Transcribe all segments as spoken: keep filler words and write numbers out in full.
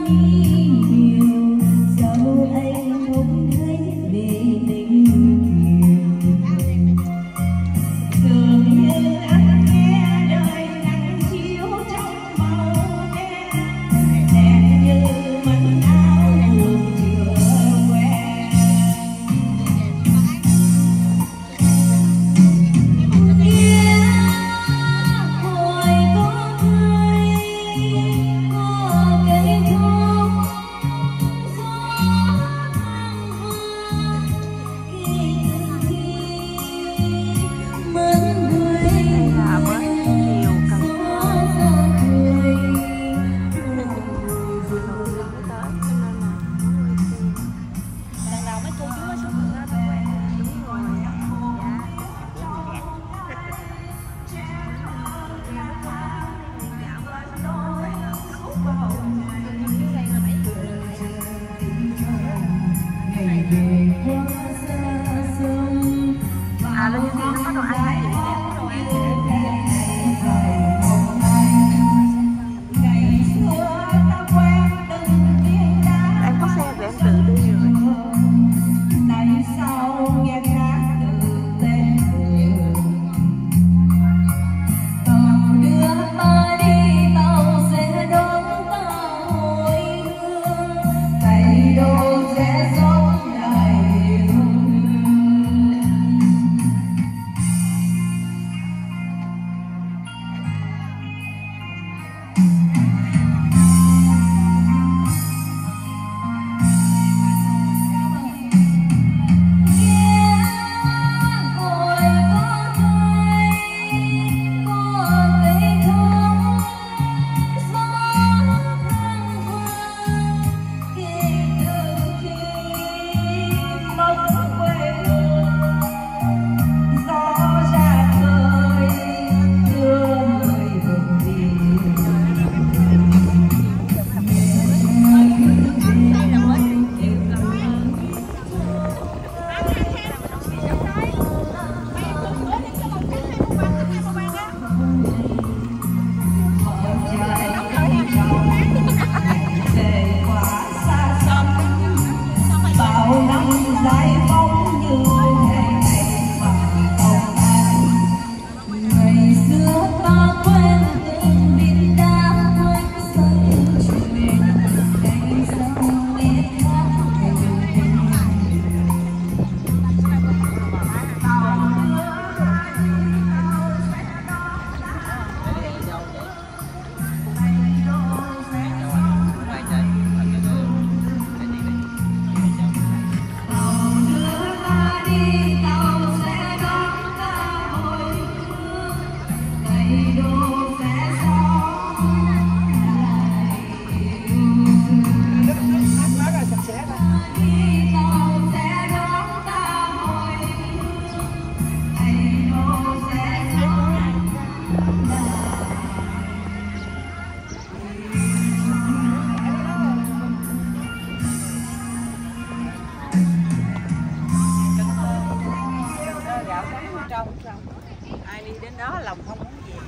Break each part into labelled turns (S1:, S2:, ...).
S1: Ai đi đến đó lòng không muốn gì.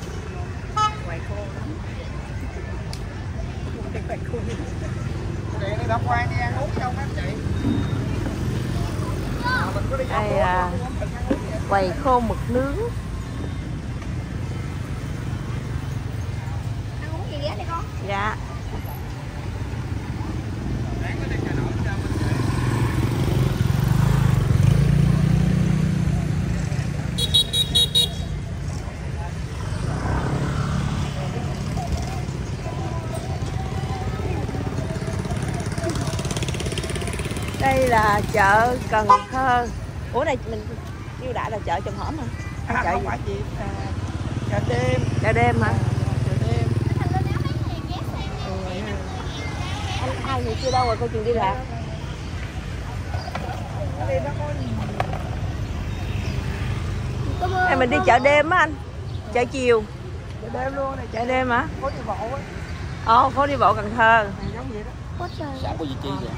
S1: Quầy khô lắm. Đi quầy khô đi. Chị đi gặp Quang đi ăn uống không em chị? Đây là quầy khô mực nướng.
S2: Ăn uống gì ghé đi con?
S1: Dạ. Đây là chợ Cần Thơ. Ủa này mình kêu đại là chợ Chùm Hổm hả?
S3: À,
S1: chợ
S3: không
S1: gì?
S3: phải chị, à, chợ đêm.
S1: Chợ đêm hả?
S3: Chợ đêm.
S1: Anh hai người kia đâu rồi, cô Trường đi lạc. Này mình đi chợ đêm á anh. Chợ chiều.
S3: Chợ đêm luôn này.
S1: Chợ đêm hả?
S3: Phố đi bộ á.
S1: Ồ, phố đi bộ Cần Thơ.
S3: Này giống vậy đó.
S2: Xã
S3: của Vị Trí vậy.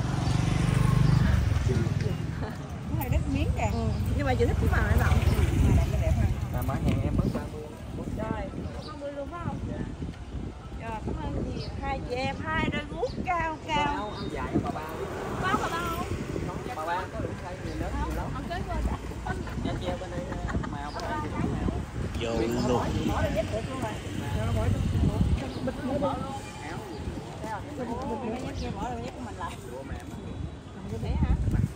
S1: Cái này đất miếng kìa. Ừ. Nhưng mà chị thích cái màu này nào?
S3: Cái đẹp hơn. Là má hàng em mới ba mươi.
S1: Rồi, ba mươi luôn phải không? Dạ. Rồi, cảm ơn chị. Hai chị em, hai đôi guốc. cao cao.
S3: Bao ăn dài bà ba.
S1: Bao bà bao.
S3: Bà ba có được cây gì lớn nhiều lắm.
S1: Ông kế qua đã.
S3: Nhà treo bên đây màu bên đây thì màu.
S2: Vô luôn.
S1: Mở ra dép được luôn rồi. Bịch mua mở luôn. Cái dép kia mở ra dép của mình lại. Cầm cái bé hả?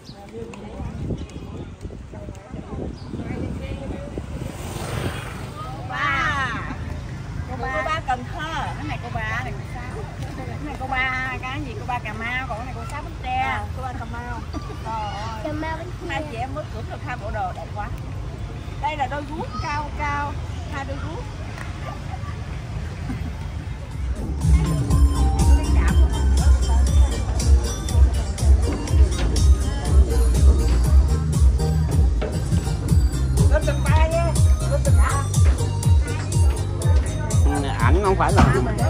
S1: Cô ba Cần Thơ, cái này cô ba này cô Sáu, cái này cô ba cái gì cô ba Cà Mau, còn cái này cô Sáu Bến Tre. À, cô ba Cà Mau. Cà Mau Bến Tre. Hai chị em mới cưỡng được hai bộ đồ đẹp quá. Đây là đôi guốc cao cao, hai đôi guốc. Lên tầng ba nha, lên tầng ba.
S2: Ảnh không phải là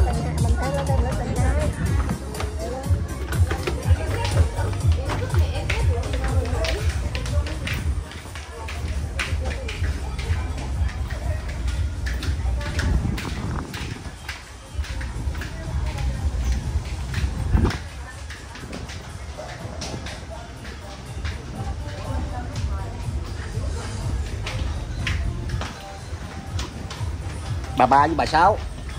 S2: bà ba với bà Sáu.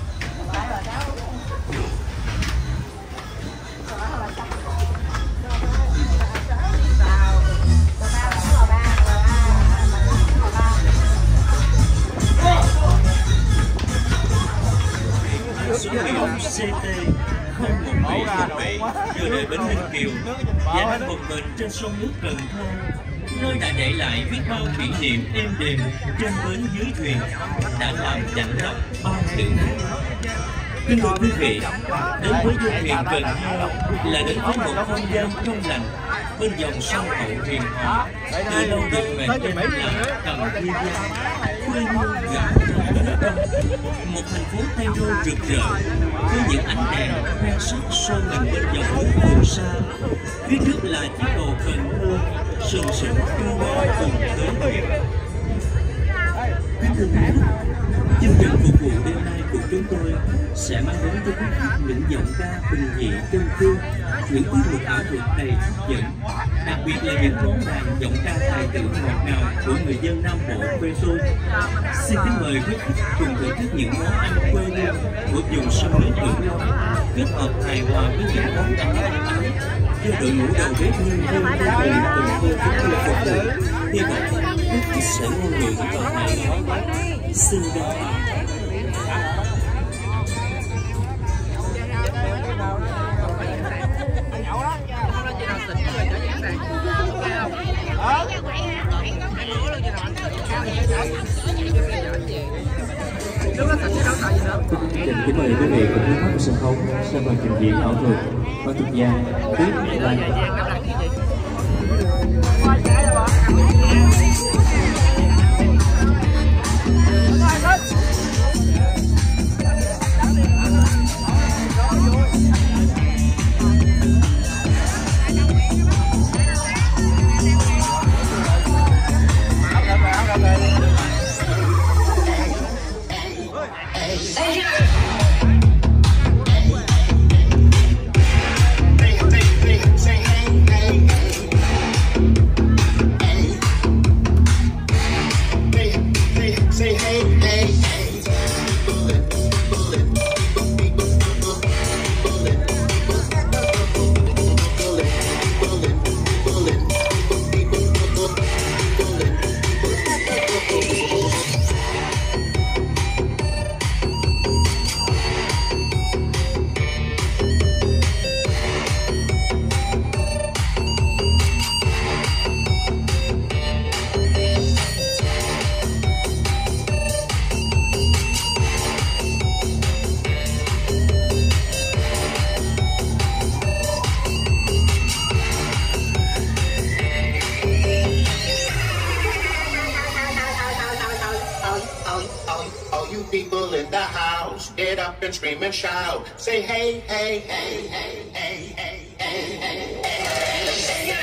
S4: Số hiệu C T không một bảy không bảy giờ đời bến Ninh Kiều và đang bồng bềnh trên sông nước Cần Thơ, nơi đã để lại biết bao kỷ niệm êm đềm trên bến dưới thuyền, đã làm chạnh lòng bao thử thách. Kính thưa quý vị, đến với du thuyền Cần Thơ là đến với một không gian trong lành bên dòng sông Hậu Huyền Hòa, từ lâu được mệnh danh là Cần Thi Giang, quê hương gạo trong bến đông, một thành phố Tây Đô rực rỡ với những ánh đèn khoe sắc soi mình bên dòng nước phù sa. Phía trước là chiếc cầu Cần Thơ sừng sững đưa đón cùng tới thuyền. Kính thưa quý vị, chương trình phục vụ đêm nay của chúng tôi sẽ mang đến cho quý vị những giọng ca bình dị chân phương, những tiết mục ảo thuật đầy hấp dẫn, đặc biệt là những món đàn giọng ca tài tử ngọt ngào của người dân Nam Bộ quê tôi. Xin kính mời quý khách cùng thưởng thức những món ăn quê hương của vùng sông nước Cửu Long, kết hợp hài hòa với những món ăn độc đáo do đội ngũ đầu bếp nhân viên đơn vị từng cô chúng tôi phục vụ. Hy vọng quý khách sẽ ngon miệng và hài lòng. Xin chào. Kính mời quý vị cùng hướng mắt sân khấu xem màn trình diễn ảo thuật và thực gian Tuyết Lan.
S5: People in the house, get up and scream and shout. Say hey, hey, hey, hey, hey, hey, hey, hey, hey, hey.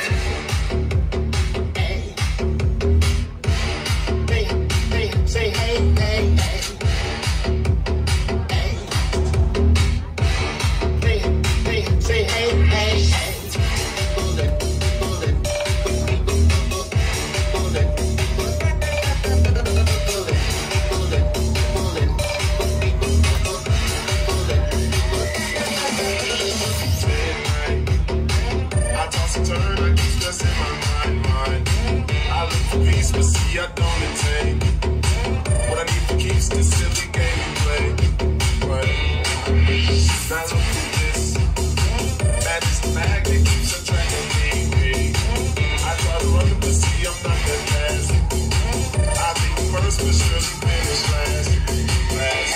S5: Say hey, hey, hey. Say hey, turn, I keep stressing my mind, mind. I look for peace, but see I don't attain. What I need to keep is this silly game we play. But now look at this. That is the bag that keeps attracting me. I try to run it, but see I'm not that fast. I'll be first, but surely finish last. Last.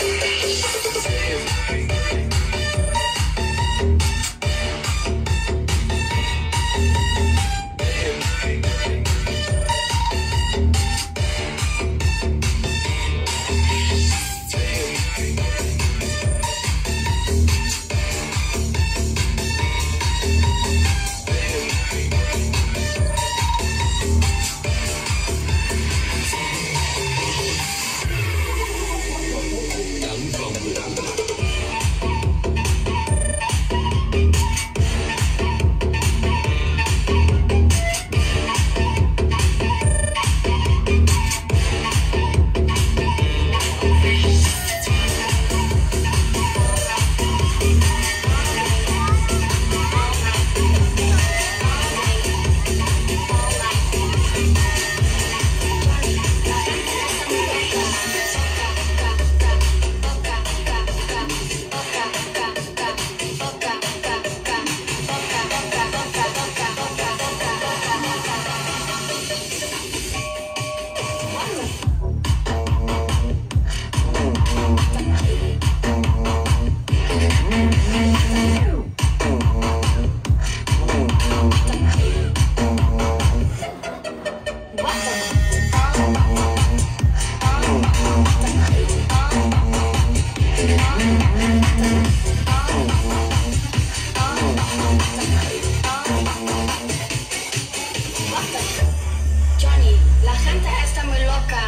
S6: Johnny, la gente está muy loca.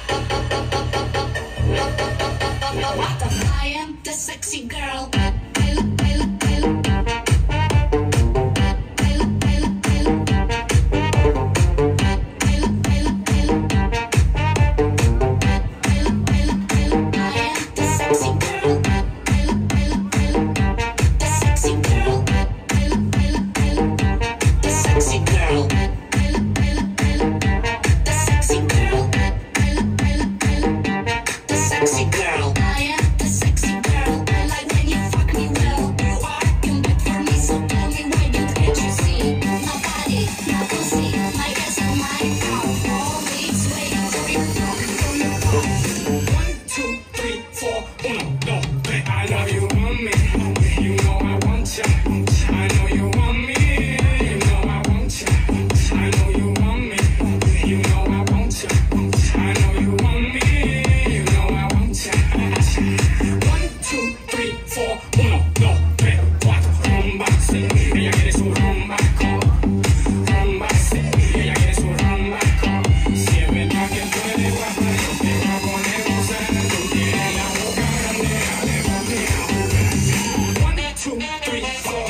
S6: I am the sexy girl. I look, I look, I look. I look, I look, I look. I look, I look, I look. I look, I look, I look. I am the sexy girl. I look, I look, I look. The sexy girl. I look, I look, I look. The sexy girl. I look, I look, I look. The sexy girl. I look, I look, I look. The sexy girl. I am the sexy girl. I like when you fuck me well. You are acting bad for me, so tell me why you can't you see? My body, my pussy, my ass and my cow. All these waiting for your phone, for your phone.
S7: One, two, three, four, uno, dos, tres. I know you want me. You know I want ya. I know you want me. You know I want ya. I know you want me. You know I want ya. I know you want me. You know I want ya. One, two, three, four, uno, dos, tres, cuatro. Rumba, sí. Ella quiere su rumba, rumba, sí. Ella quiere su rumba, si es verdad que puede guapar, yo te voy a poner gozar. Tú tienes la boca grande, dale, papi. One, two, three, four.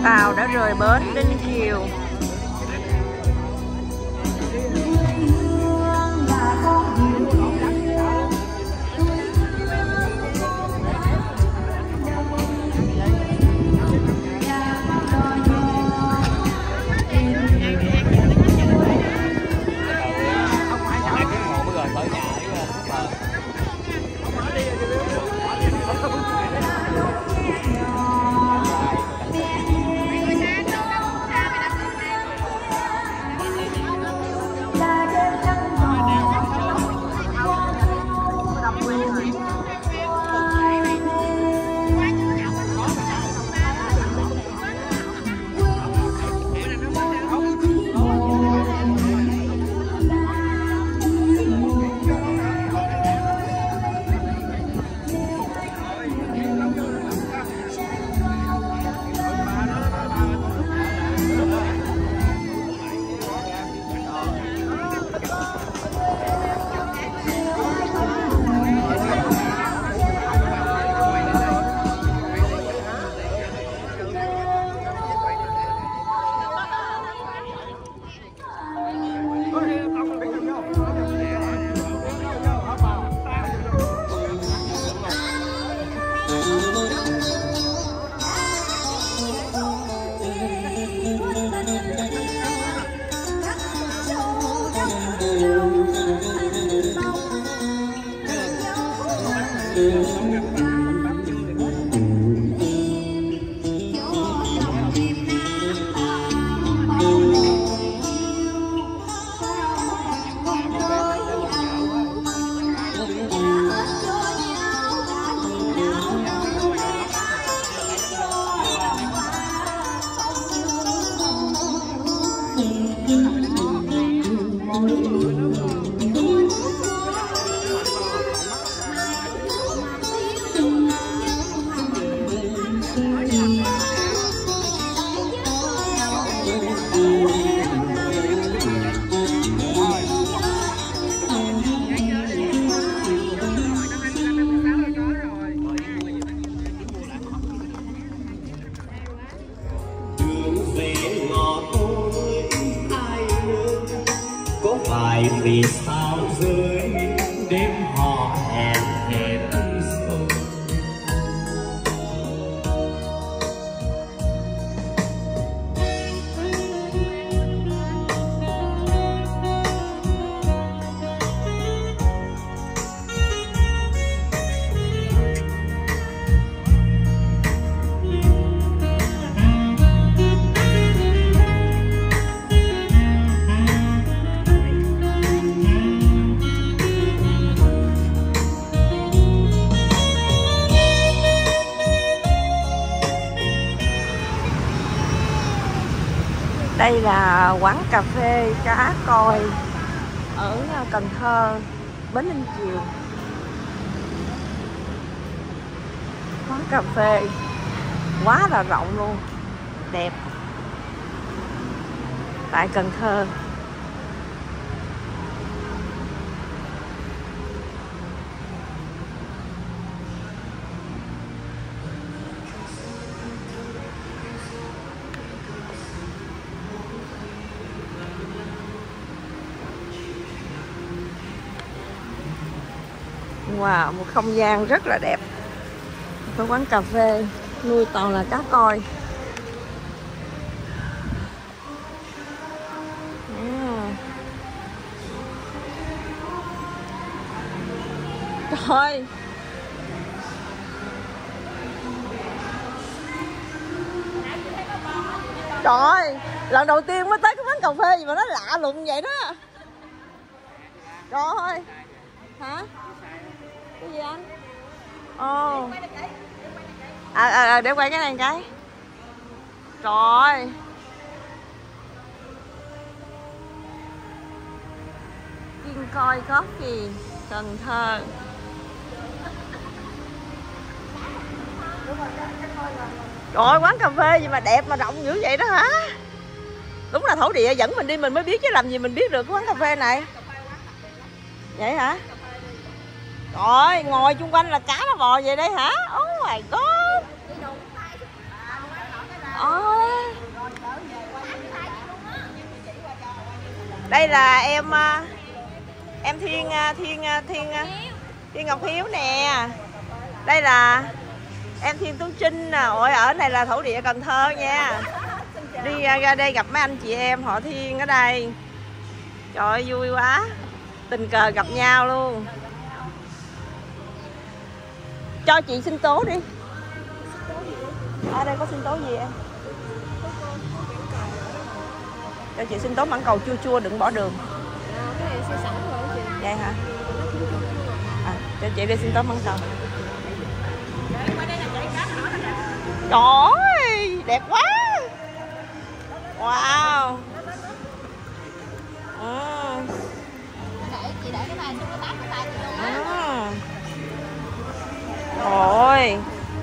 S1: Tàu đã rời bến Ninh Kiều.
S8: Vì sao dưới đêm họ hẹn hết rồi.
S1: Đây là quán cà phê Cá Koi ở Cần Thơ, bến Ninh Kiều. Quán cà phê quá là rộng luôn, đẹp, tại Cần Thơ. Wow, một không gian rất là đẹp. Cái quán cà phê nuôi toàn là cá koi. À. Trời, trời, lần đầu tiên mới tới cái quán cà phê gì mà nó lạ lùng vậy đó. Trời ơi, hả? Cái gì anh? Ồ. À, à, à, để quay cái này cái. Trời. Kiên Koi Coffee, Cần Thơ. Trời, quán cà phê gì mà đẹp mà rộng dữ vậy đó hả? Đúng là thổ địa dẫn mình đi mình mới biết chứ làm gì mình biết được cái quán cà phê này. Vậy hả? Rồi, ngồi chung quanh là cá nó bò về đây hả? Oh my god. Ôi. Đây là em em Thiên Thiên Thiên Thiên Ngọc Hiếu nè. Đây là em Thiên Tú Trinh nè. Ôi ở này là thổ địa Cần Thơ nha. Đi ra đây gặp mấy anh chị em họ Thiên ở đây. Trời ơi vui quá. Tình cờ gặp nhau luôn. Cho chị sinh tố đi. Ở đây có sinh tố gì em? Cho chị sinh tố mãng cầu chua chua đừng bỏ đường.
S9: Cái này sẽ sẵn rồi chị.
S1: Vậy hả? À, cho chị đi sinh tố mãng cầu. Trời ơi, đẹp quá. Wow. Ừ.
S9: Để chị để cái tay xuống cái tát cái tay chị luôn á.
S1: Ừ. Rồi.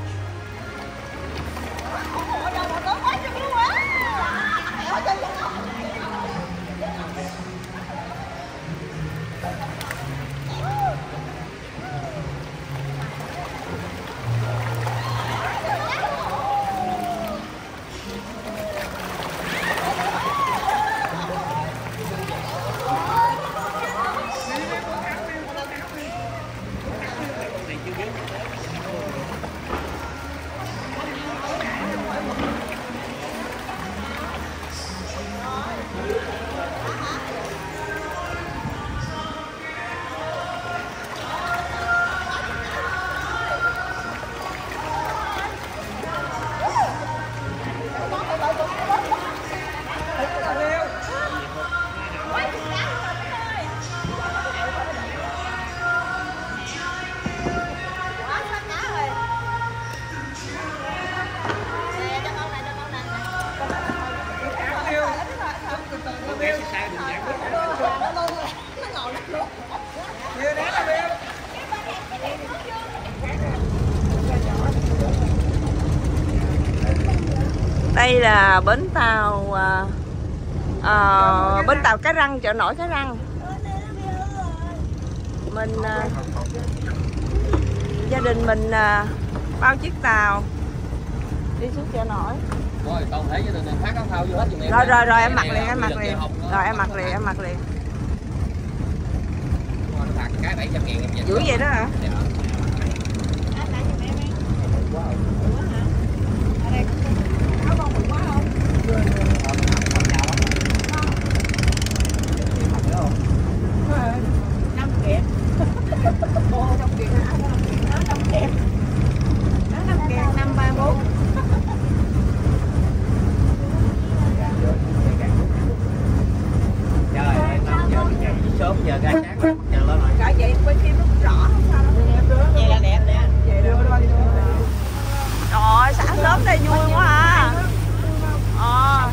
S1: Đây là bến tàu uh, uh, bến tàu Cái Răng, chợ nổi Cái Răng. Mình uh, gia đình mình uh, bao chiếc tàu đi xuống chợ nổi.
S3: Rồi còn thể gia đình mình phát áo phao vô hết giùm em.
S1: Rồi rồi rồi em mặc liền, em mặc liền. Rồi em mặc liền, em mặc liền.
S3: Cái bảy trăm ngàn em về.
S1: Dữ vậy đó hả?
S3: Sớm giờ ra sáng giờ lên rồi.
S1: Cả vậy quay phim nó rõ không sao đâu. Vậy là đẹp nè. Trời ơi, sáng sớm đây vui quá à. Ờ.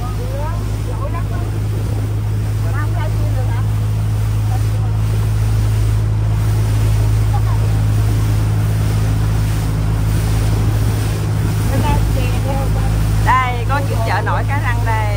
S1: Đây có chữ chợ nổi Cái Răng đây.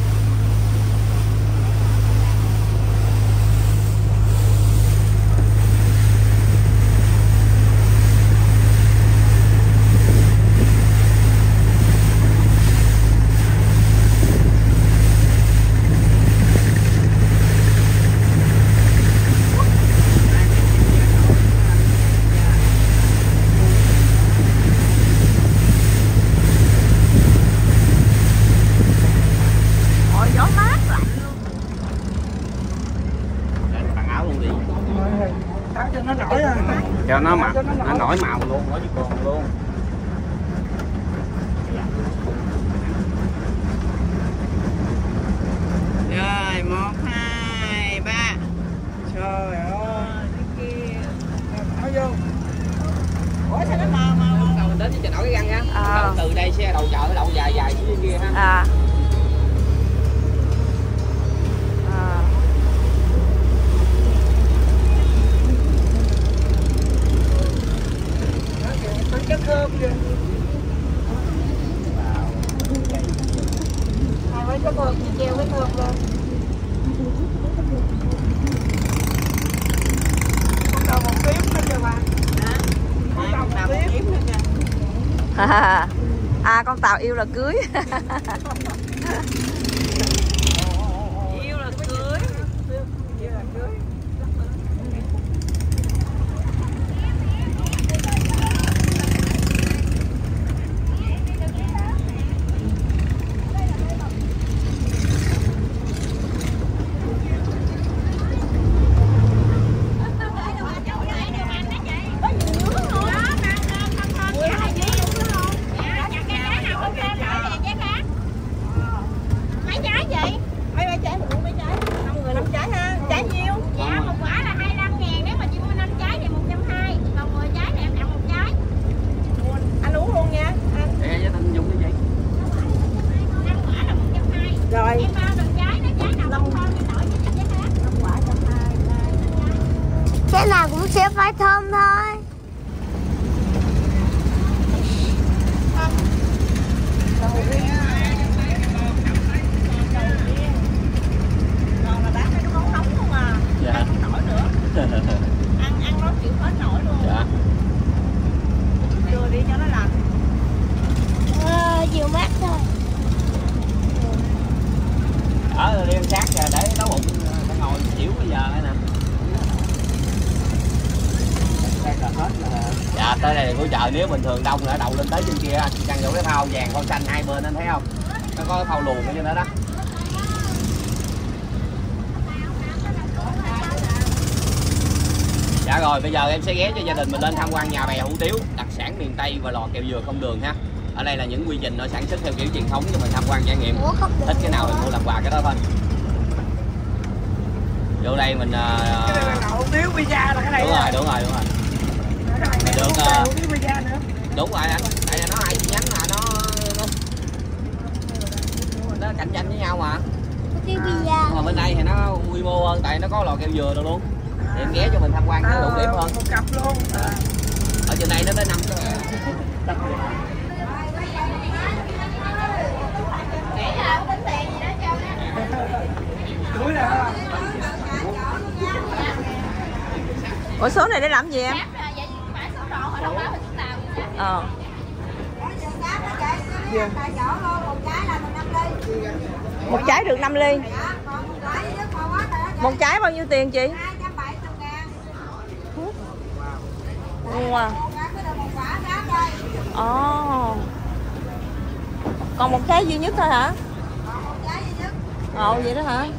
S2: Cho nó mặc nó nổi màu luôn, nổi như con luôn.
S1: Rồi một hai ba. Trời ơi cái kia nó vô. Ủa sao nó màu màu
S3: Đầu mình đến với chợ nổi Cái Răng nha.
S1: À.
S3: Đầu từ đây xe đầu chợ đậu dài dài dưới kia ha.
S1: À. À. Chất thơm kìa. Hai với cái thơm, treo cái thơm lên. Con đầu một tiếp nữa kìa bà. Hả? Con đầu một tiếp nữa kìa. À con tàu yêu là cưới. Yêu là cưới.
S3: Dạ tới đây của chợ nếu bình thường đông nữa đậu lên tới trên kia anh căn chỗ cái phao vàng con xanh hai bên anh thấy không? Nó có phao luồn ở trên đó đó. Dạ rồi bây giờ em sẽ ghé cho gia đình mình lên tham quan nhà bè hủ tiếu đặc sản miền Tây và lò kẹo dừa không đường ha. Ở đây là những quy trình nó sản xuất theo kiểu truyền thống cho mình tham quan trải nghiệm. Thích cái nào mình mua làm quà cái đó thôi. Vô đây mình uh...
S1: cái này là hủ tiếu pizza là cái này.
S3: Đúng rồi, đúng rồi, đúng rồi. Mình được uh...
S1: hủ tiếu pizza nữa.
S3: Đúng rồi anh, tại nó hai chi nhánh mà nó nó, nó cạnh tranh với nhau mà. Mà bên đây thì nó quy mô hơn tại nó có lò kẹo dừa rồi luôn. Thì em ghé cho mình tham quan cái đủ điểm hơn.
S1: Một cặp luôn.
S3: À. Ở trên đây nó tới năm cái.
S1: Ủa số này để làm gì em? Ờ. Một trái được năm ly. Một trái bao nhiêu tiền chị? Wow. Ồ. Còn một trái duy nhất thôi hả? Ồ vậy đó hả?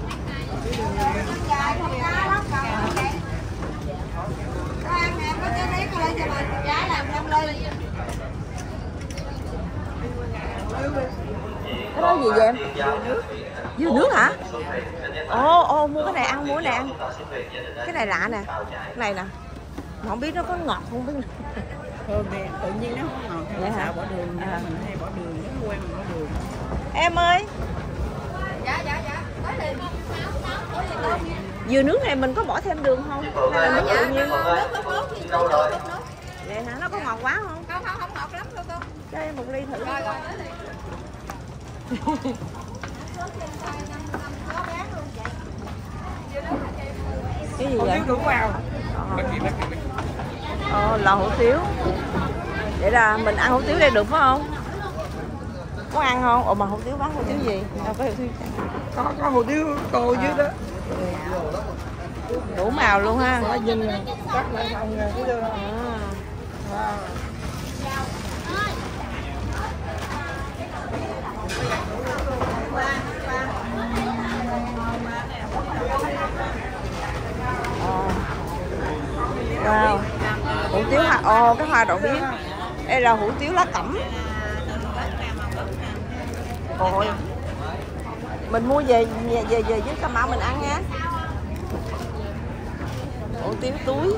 S1: Cái đó gì vậy em? Dưa nước hả? Ồ, ồ, mua cái này ăn, mua cái này ăn. Cái này lạ nè. Cái này nè. Mà không biết nó có ngọt không biết.
S10: Thường thì tự nhiên nó không ngọt. Vậy hả? Bỏ đường, à. Mình hay bỏ đường, nó quen mình bỏ đường.
S1: Em ơi.
S9: Dạ, dạ, dạ. Có liền.
S1: Dừa nước này mình có bỏ thêm đường không? Hay là nước tự nhiên?
S9: Nước, nước, nước, thì cho nước, nước.
S1: Vậy hả? Nó có ngọt quá không?
S9: Không, không, không ngọt lắm đâu cô.
S1: Cho em một ly thử.
S9: Rồi, rồi.
S1: Cái gì vậy?
S10: Hủ vào.
S1: Ờ, lò hủ tiếu. Vậy là mình ăn hủ tiếu đây được phải không? Có ăn không? Ồ mà hủ tiếu bán hủ tiếu gì? Đâu có hủ tiếu.
S10: Có có hủ tiếu cô dưới đó.
S1: Đủ màu luôn ha.
S10: Nó nhìn cắt lại không nè, thấy chưa?
S1: À. Wow. Hủ tiếu hoa, ồ cái hoa đậu biếc. Đây là hủ tiếu lá cẩm. Ôi. Mình mua về về về, về với Cà Mau mình ăn nha. Hủ tiếu túi.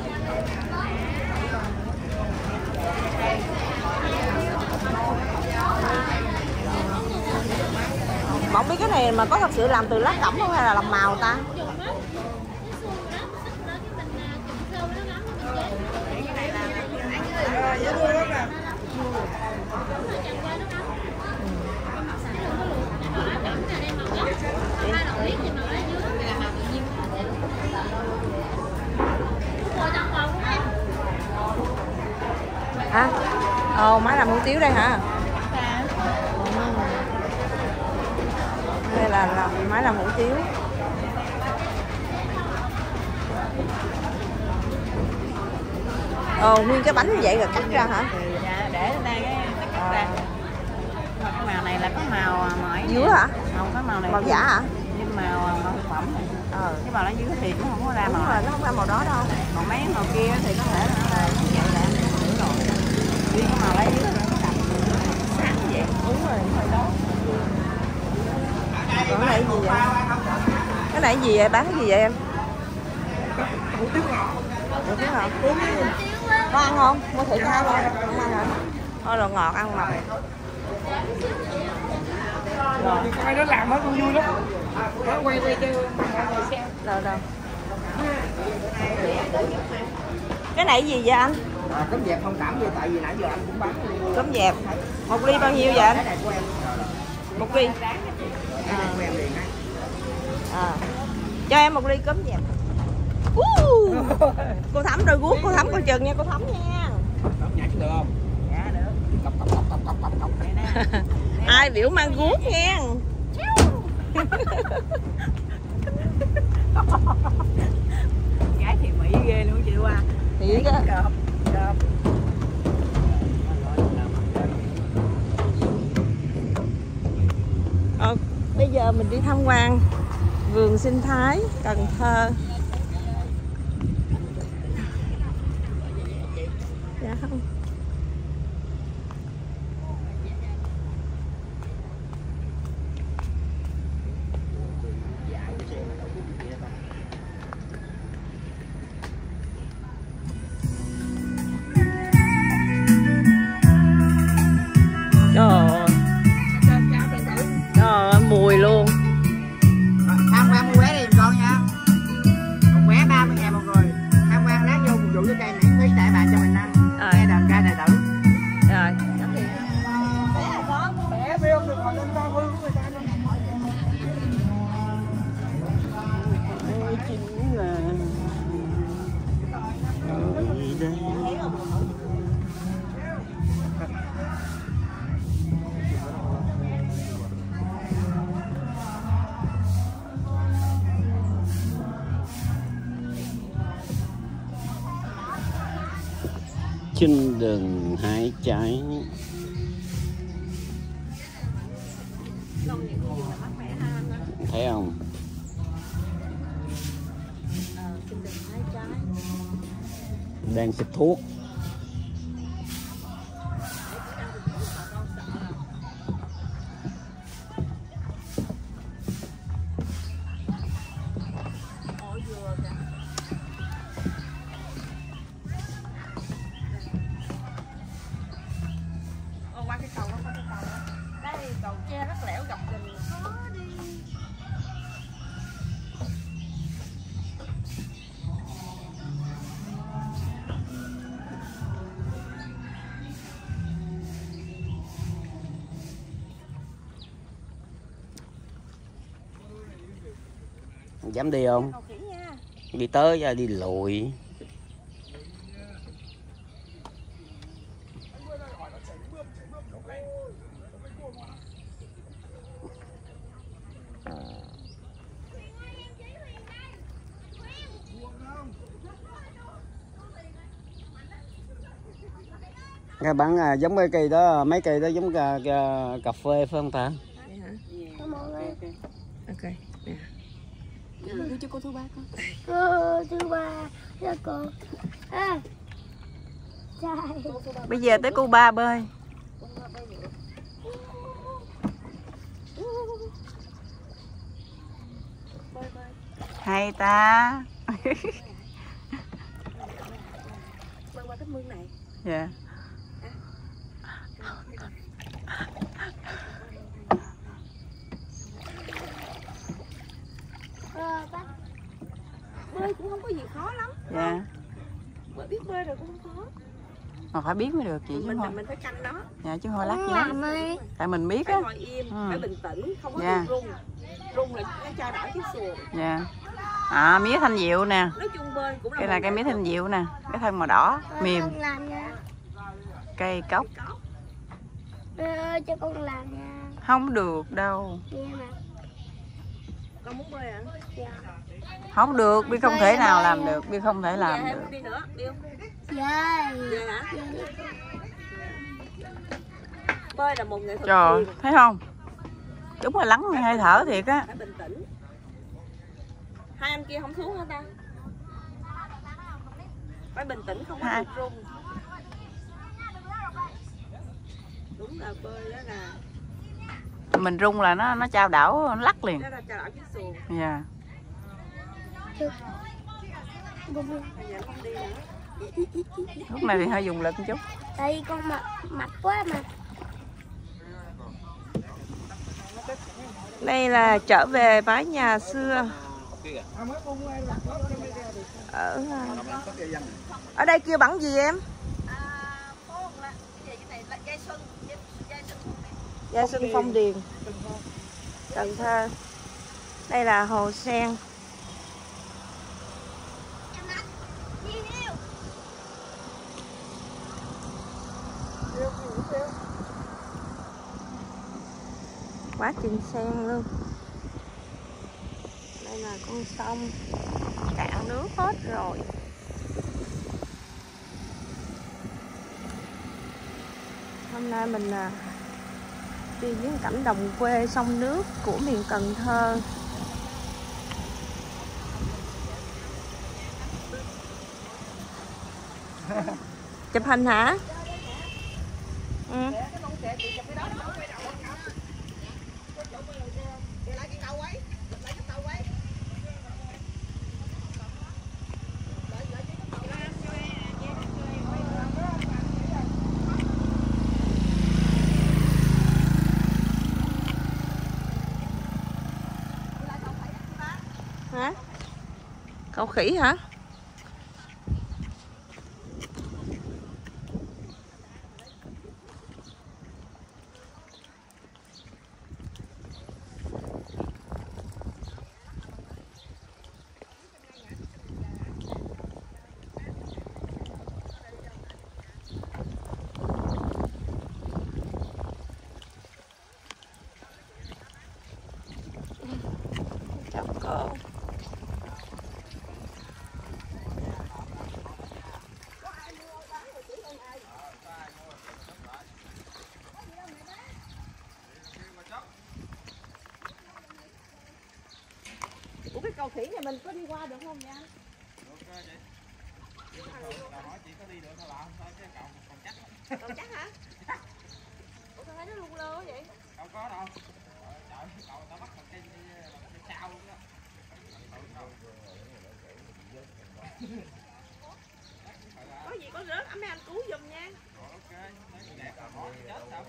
S1: Mà không biết cái này mà có thật sự làm từ lá cẩm không hay là làm màu ta? Hả? Ồ, máy làm hủ tiếu đây hả? Đây là, là máy làm hủ tiếu. Ồ, nguyên cái bánh như vậy rồi cắt ra hả?
S10: Dạ, để lên đây cái cắt ra. Mà cái màu này là có màu mỏi.
S1: Dứa hả?
S10: Không có màu này.
S1: Màu giả hả?
S10: Nhưng màu màu thực phẩm này.
S1: Ờ.
S10: Cái màu lá dứa thì cũng không có ra màu.
S1: Đúng rồi, nó không ra màu đó đâu.
S10: Còn mấy màu kia thì có thể là nó vậy là em hiểu rồi. Riêng cái màu lá dứa nó đậm sáng như vậy.
S1: Đúng rồi, hồi đó. Còn cái này gì vậy? Cái này gì vậy? Bán cái gì vậy em?
S10: Hủ tiếu ngọt.
S1: Hủ tiếu ngọt. Có ăn không? Mua thử ăn không? Không ăn hả? Thôi đồ ngọt ăn mà.
S10: Rồi. Cái nó làm nó cũng vui lắm. Nó quay quay cho xem.
S1: Đâu đâu. Cái này gì vậy anh?
S3: À, cấm dẹp thông cảm đi tại vì nãy giờ anh cũng bán.
S1: Cấm dẹp. Một ly bao nhiêu vậy anh? Một ly. À. À. Cho em một ly cấm dẹp. Uh, cô Thắm đôi guốc, cô Thắm coi chừng nha cô Thắm nha.
S3: Nhảy được không?
S10: Dạ được.
S3: Cọc cọc cọc cọc cọc cọc cọc.
S1: Ai biểu mang guốc nha.
S10: Gái thì Mỹ ghê luôn chị qua.
S1: Thì cái
S10: giờ mình đi tham quan vườn sinh thái Cần Thơ. Dạ không. Trời ơi. Trời ơi, mùi luôn.
S1: Tham quan mua vé đi con nha. Một vé ba mươi ngàn một người. Tham quan lát vô phục vụ cho cây miễn phí tại bạn cho mình ăn. Nghe đàn ca tài tử.
S10: Rồi.
S1: Vé biêu được còn lên ba mươi người ta luôn.
S10: Chính là ở đây.
S2: Trên đường hái trái. Thấy không? Đang xịt thuốc.
S1: Qua cái cầu đó, qua cái cầu đó. Đây cầu tre rất lẻo gập ghềnh khó đi.
S2: Dám đi không? Đi tới ra đi lùi. Cái bán à, giống cái cây đó, mấy cây đó giống cà, cà, cà phê phải không ta?
S10: Vậy hả? Ok. Nè. Đưa cho cô thứ ba con.
S9: Cô thứ ba cho cô. À.
S10: Bây giờ tới cô ba bơi. Hay ta.
S1: Bơi qua cái mương này.
S10: Dạ.
S1: Bơi cũng không có gì khó lắm.
S10: Dạ.
S1: Bơi biết bơi rồi cũng không khó.
S10: Mà phải biết mới được chị chứ
S1: mình
S10: thôi.
S1: mình phải canh nó.
S10: Dạ chứ hồi lát nhá. Tại mình biết á.
S1: Phải ngồi im, ừ. Phải bình tĩnh, không có
S10: dạ.
S1: rung. Rung là cái chai đỏ cái xuồng.
S10: Dạ. À, mía thanh diệu nè.
S1: Nói chung bơi cũng là
S10: cái là cây mía thanh diệu nè, cái thân màu đỏ mềm. Cây cốc.
S9: Ờ, cho con làm nha.
S10: Không được đâu.
S1: Con muốn bơi hả?
S9: Dạ.
S10: Không được, Bi không thể nào làm được, Bi không thể làm được.
S1: Đi nữa, Bill.
S9: Dạ.
S1: Dạ hả? Bơi là một nghệ thuật.
S10: Trời, thấy không? Đúng là lắng nghe hơi thở thiệt á.
S1: Phải bình tĩnh. Hai anh kia không xuống hả ta? Phải bình tĩnh, không có được rung. Đúng là bơi đó là
S10: mình rung là nó nó chao đảo, nó lắc liền.
S1: đó là chao đảo cái xuồng.
S10: Dạ. Lúc này thì hơi dùng lực một chút.
S9: Tại con mặt mặt quá mà.
S10: Đây là trở về mái nhà xưa. Ở ở đây kêu bằng gì em? Giai Xuân Phong Điền, Cần Thơ. Đây là hồ sen. Quá trình sen luôn. Đây là con sông cạn nước hết rồi. Hôm nay mình
S11: Đi những cảnh đồng quê sông nước của miền Cần Thơ. Chụp hình hả? Ừ. Hả? Cậu khỉ hả? Chào cô. Ủa cái cầu khỉ này mình có đi qua được không nha?
S12: Được chị. Nói chị có đi được thôi bạn, thôi chứ cầu còn chắc.
S11: Còn chắc hả? Ủa sao thấy nó lung lơ vậy?
S12: Đâu có đâu. Trời, cầu tao bắt bằng cây sao luôn đó.
S11: Có gì có rớt mấy anh cứu giùm nha.
S12: Ok, thấy đẹp là bỏ chết sao?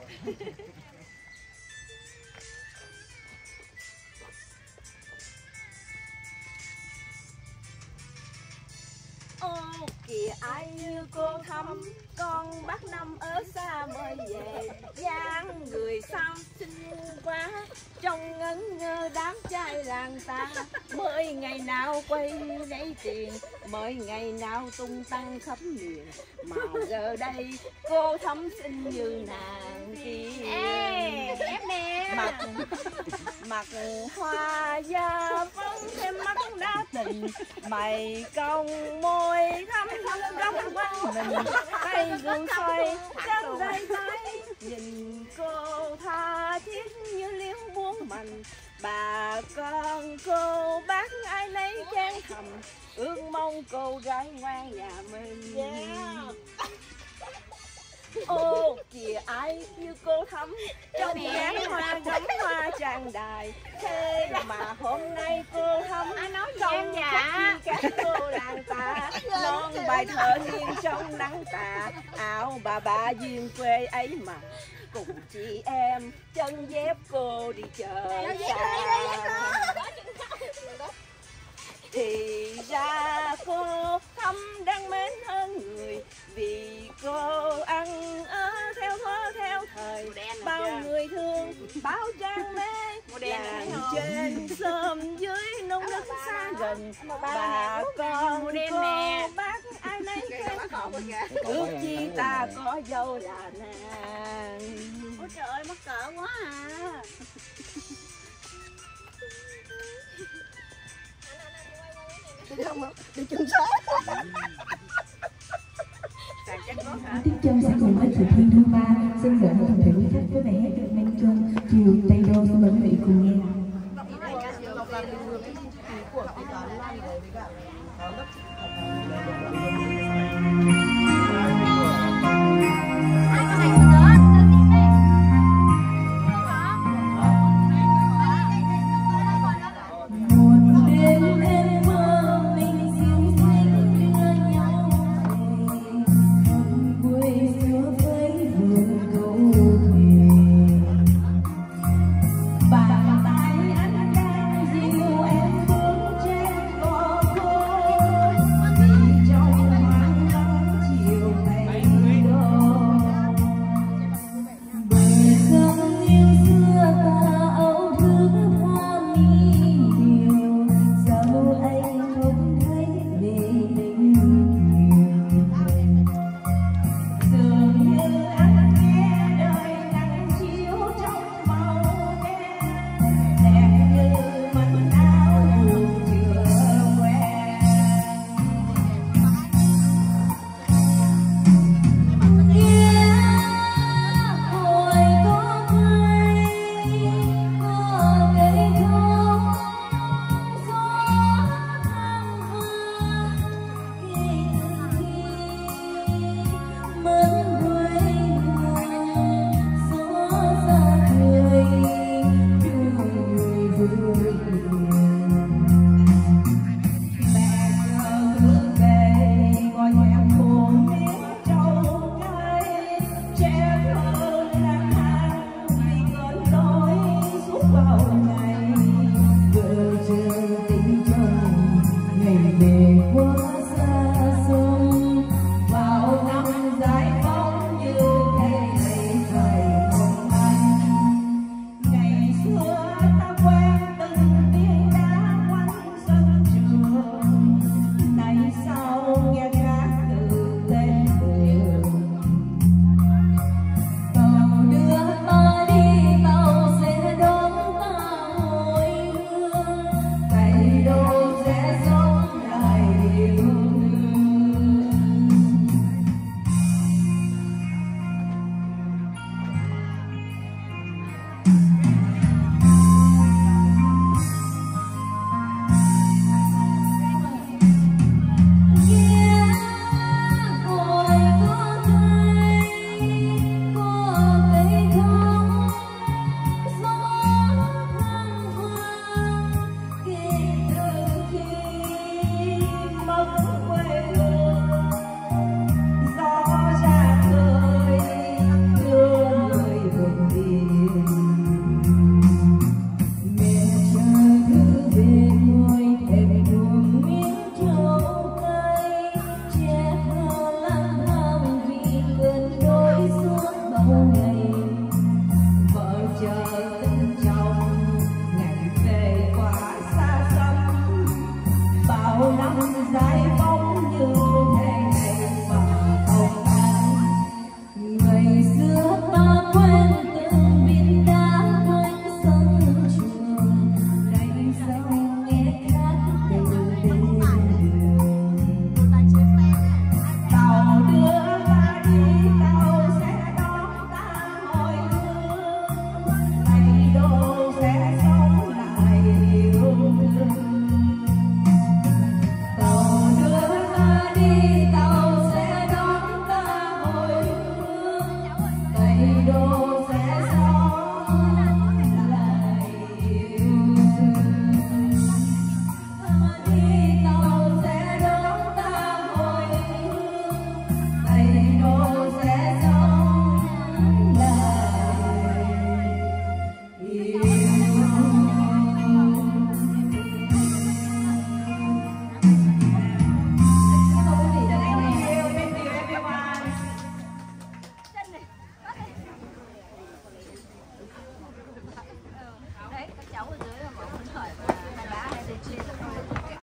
S11: Ô kìa ai như cô Thắm, con bác năm ở xa mới về, dáng người sao xinh quá, trông ngẩn ngơ đám trai làng ta. Mới ngày nào quay lấy tiền, mới ngày nào tung tăng khắp miền, mà giờ đây cô Thắm xinh như nàng kia.
S1: Ê, em nè.
S11: Mặt mặt hoa da phấn thêm mắt đá tình, mày cong môi thắm thắm góc quanh mình, tay gương xoay trắng dây tay, nhìn cô tha thiết như liễu buông mình. Bà con cô bác ai nấy khen thầm, ước mong cô gái ngoan nhà mình. Yeah. Ô kìa ai như cô Thắm, trong dáng hoa gấm hoa tràn đài, thế mà hôm nay cô Thắm không khác gì các cô làng ta. Non bài thơ nghiêng trong nắng tà, áo bà bà duyên quê ấy mà, cùng chị em chân dép cô đi chợ xa. Thì ra cô Thắm đang mến hơn người, vì cô ăn ở theo thói theo thời. Bao người thương bao trang mê, làng trên xóm dưới nông nức xa gần. Bà con cô bác ai nấy khen thầm, ước chi ta có dâu là nàng.
S1: Ôi trời ơi mắc cỡ quá à.
S11: Đi chung số.
S13: Tiếp chân sẽ cùng với Thủy Thiên Thương Ba xin gửi một thể quý khách với bài hát được mang tên Chiều Tây Đô. Xin mời quý vị cùng nghe.